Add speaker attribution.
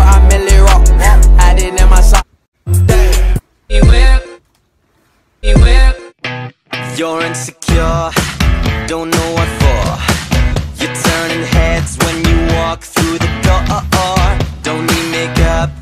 Speaker 1: I merely rock. Had it in my sock. You're insecure, don't know what for. You're turning heads when you walk through the door. Don't need makeup,